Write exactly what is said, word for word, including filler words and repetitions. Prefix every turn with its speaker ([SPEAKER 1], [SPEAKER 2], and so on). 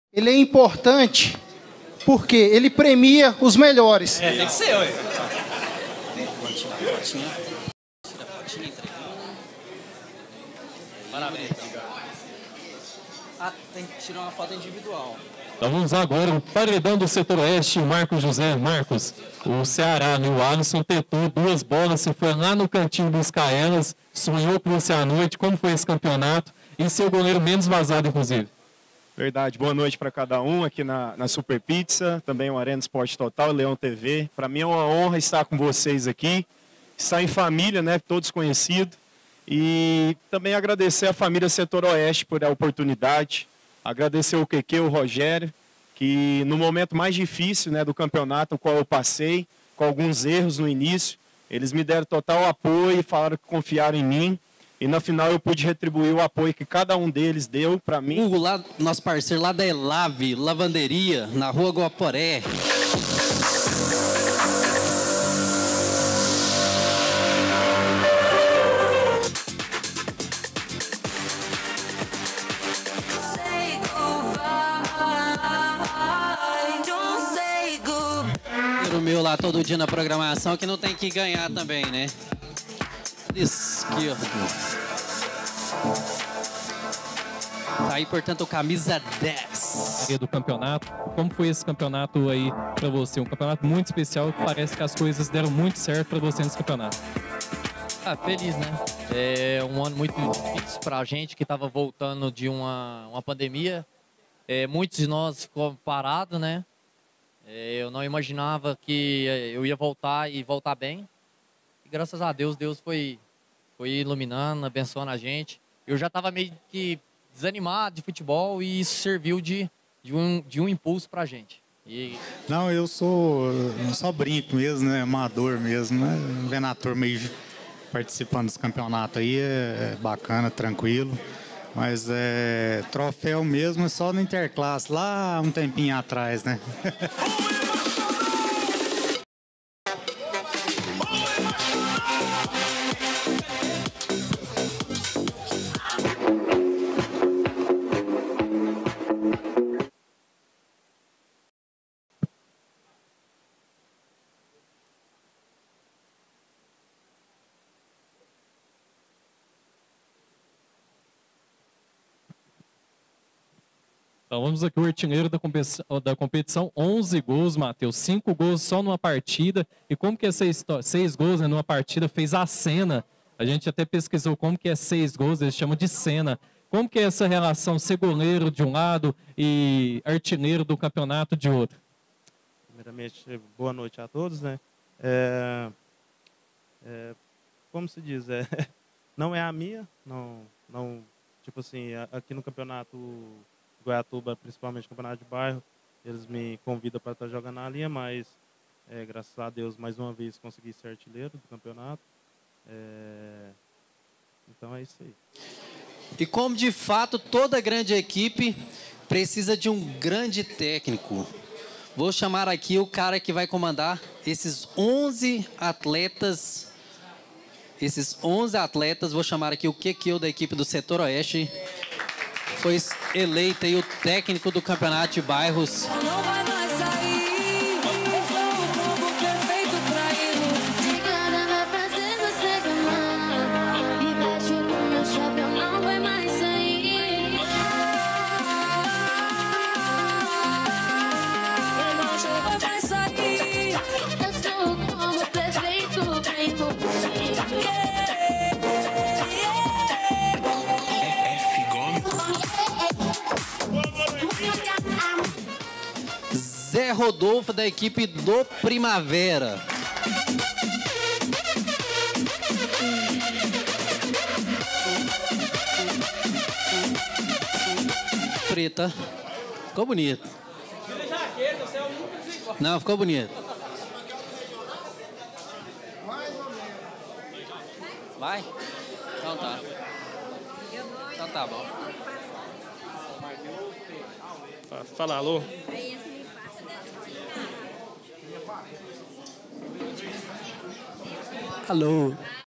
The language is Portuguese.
[SPEAKER 1] Ele é importante porque ele premia os melhores.
[SPEAKER 2] É, tem que ser, ué. Parabéns. Ah, tem que tirar uma foto individual.
[SPEAKER 3] Então vamos agora o paredão do setor oeste, o Marcos José. Marcos, o Ceará, né? O Alisson tentou duas bolas, você foi lá no cantinho buscar elas, sonhou com você à noite, como foi esse campeonato? E seu goleiro menos vazado, inclusive.
[SPEAKER 4] Verdade, boa noite para cada um aqui na, na Super Pizza, também o Arena Esporte Total, Leão T V. Para mim é uma honra estar com vocês aqui, estar em família, né, todos conhecidos. E também agradecer a família Setor Oeste por a oportunidade, agradecer o Q Q, o Rogério, que no momento mais difícil, né, do campeonato, o qual eu passei, com alguns erros no início, eles me deram total apoio e falaram que confiaram em mim. E na final eu pude retribuir o apoio que cada um deles deu para mim.
[SPEAKER 2] Hugo, lá, nosso parceiro lá da Elave, Lavanderia, na rua Guaporé. O meu lá todo dia na programação que não tem que ganhar também, né? Isso aqui, ó. Tá aí, portanto, camisa dez.
[SPEAKER 3] Do campeonato. Como foi esse campeonato aí pra você? Um campeonato muito especial, que parece que as coisas deram muito certo pra você nesse campeonato.
[SPEAKER 5] Ah, feliz, né? É um ano muito difícil pra gente que tava voltando de uma, uma pandemia. É, muitos de nós ficou parados, né? É, eu não imaginava que eu ia voltar e voltar bem. E graças a Deus, Deus foi, foi iluminando, abençoando a gente. Eu já estava meio que desanimado de futebol e isso serviu de, de, um, de um impulso para a gente. E...
[SPEAKER 6] Não, eu sou eu só brinco mesmo, né? Amador mesmo, né? Vendo a turma aí participando dos campeonatos aí é bacana, tranquilo. Mas é, troféu mesmo é só no Interclasse, lá um tempinho atrás, né?
[SPEAKER 3] Então vamos aqui, o artilheiro da competição, da competição onze gols, Matheus, cinco gols só numa partida. E como que é seis, seis gols, né, numa partida fez a cena? A gente até pesquisou como que é seis gols, eles chamam de cena. Como que é essa relação ser goleiro de um lado e artilheiro do campeonato de outro?
[SPEAKER 7] Primeiramente, boa noite a todos, né? É, é, como se diz, é, não é a minha, não, não, tipo assim, aqui no campeonato Goiatuba, principalmente no campeonato de bairro, eles me convidam para estar jogando na linha, mas é, graças a Deus, mais uma vez, consegui ser artilheiro do campeonato. É, então é isso aí.
[SPEAKER 2] E como de fato toda grande equipe precisa de um grande técnico, vou chamar aqui o cara que vai comandar esses onze atletas, esses onze atletas, vou chamar aqui o Q Q da equipe do Setor Oeste, foi eleito aí o técnico do campeonato de bairros. Zé Rodolfo, da equipe do Primavera. Preta. Ficou bonito. Não, ficou bonito. Vai? Então tá. Então tá bom.
[SPEAKER 7] Fala, alô?
[SPEAKER 2] Alô?